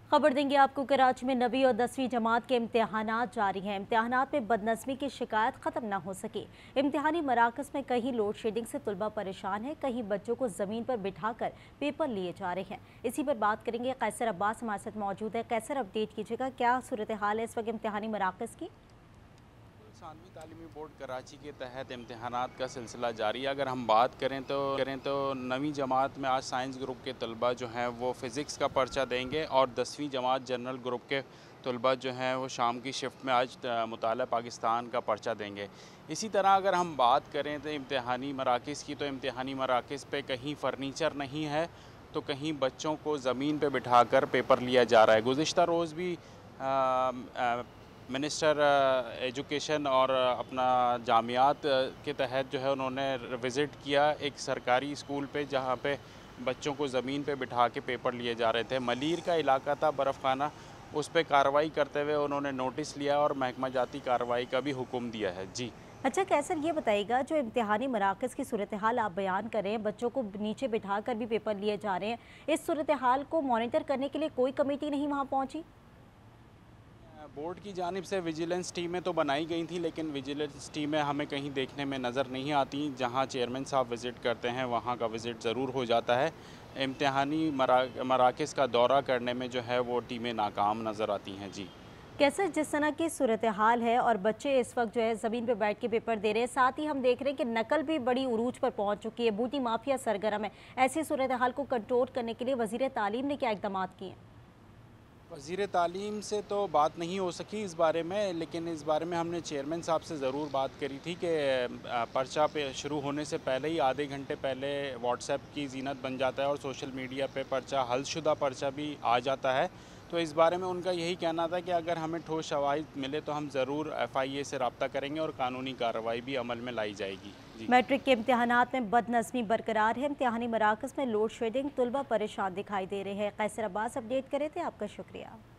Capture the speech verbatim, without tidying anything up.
खबर देंगे आपको। कराची में नवीं और दसवीं जमात के इम्तिहानात जारी हैं। इम्तिहानात में बदनज़मी की शिकायत ख़त्म न हो सकी। इम्तिहानी मराकज़ में कहीं लोड शेडिंग से तलबा परेशान है, कहीं बच्चों को ज़मीन पर बिठाकर पेपर लिए जा रहे हैं। इसी पर बात करेंगे। कैसर अब्बास हमारे साथ मौजूद है। कैसर, अपडेट कीजिएगा, क्या सूरत हाल है इस वक्त इम्तिहानी मराकज़ की? सानवी तालीमी बोर्ड कराची के तहत इम्तहानात का सिलसिला जारी है। अगर हम बात करें तो करें तो नवीं जमात में आज साइंस ग्रुप के तलबा जो हैं वो फ़िज़िक्स का पर्चा देंगे और दसवीं जमात जनरल ग्रुप के तलबा जो हैं वो शाम की शिफ्ट में आज मुताला पाकिस्तान का पर्चा देंगे। इसी तरह अगर हम बात करें तो इम्तहानी मराकज़ की, तो इम्तहानी मराकज़ पे कहीं फ़र्नीचर नहीं है तो कहीं बच्चों को ज़मीन पे बिठा कर पेपर लिया जा रहा है। गुज़िश्ता रोज़ भी आ, आ, मिनिस्टर एजुकेशन और अपना जामियात के तहत जो है उन्होंने विज़िट किया एक सरकारी स्कूल पे, जहाँ पे बच्चों को ज़मीन पे बिठा के पेपर लिए जा रहे थे। मलीर का इलाका था बर्फ़ खाना, उस पर कार्रवाई करते हुए उन्होंने नोटिस लिया और महकमा जाती कार्रवाई का भी हुक्म दिया है। जी अच्छा कैसर, ये बताइएगा, जो इम्तिहानी मराकज़ की सूरत हाल आप बयान कर रहे हैं, बच्चों को नीचे बिठा कर भी पेपर लिए जा रहे हैं, इस सूरत हाल को मॉनिटर करने के लिए कोई कमेटी नहीं वहाँ पहुँची? बोर्ड की जानिब से विजिलेंस टीमें तो बनाई गई थी, लेकिन विजिलेंस टीमें हमें कहीं देखने में नज़र नहीं आती। जहां चेयरमैन साहब विज़िट करते हैं वहां का विज़िट ज़रूर हो जाता है। इम्तिहानी मरा मराकज़ का दौरा करने में जो है वो टीमें नाकाम नज़र आती हैं। जी कैसे जिस तरह की सूरत हाल है और बच्चे इस वक्त जो है ज़मीन पर बैठ के पेपर दे रहे हैं, साथ ही हम देख रहे हैं कि नकल भी बड़ी उरूज पर पहुंच चुकी है, बूटी माफिया सरगर्म है। ऐसी सूरत हाल को कंट्रोल करने के लिए वज़ीर तालीम ने क्या इक़दाम किए हैं? वज़ीर तालीम से तो बात नहीं हो सकी इस बारे में, लेकिन इस बारे में हमने चेयरमैन साहब से ज़रूर बात करी थी कि पर्चा पे शुरू होने से पहले ही आधे घंटे पहले व्हाट्सएप की ज़ीनत बन जाता है और सोशल मीडिया पे पर्चा, हलशुदा पर्चा भी आ जाता है। तो इस बारे में उनका यही कहना था कि अगर हमें ठोस शवाहिद मिले तो हम ज़रूर एफ आई ए से रब्ता करेंगे और कानूनी कार्रवाई भी अमल में लाई जाएगी। जी मैट्रिक के इम्तिहानात में बदनज़मी बरकरार है। इम्तिहानी मराकज़ में लोड शेडिंग, तलबा परेशान दिखाई दे रहे हैं। कैसर अब्बास अपडेट करे थे, आपका शुक्रिया।